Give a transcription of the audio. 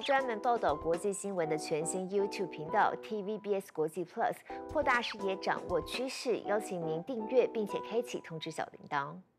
专门报道国际新闻的全新 YouTube 频道 TVBS 国际 Plus， 扩大视野，掌握趋势。邀请您订阅并且开启通知小铃铛。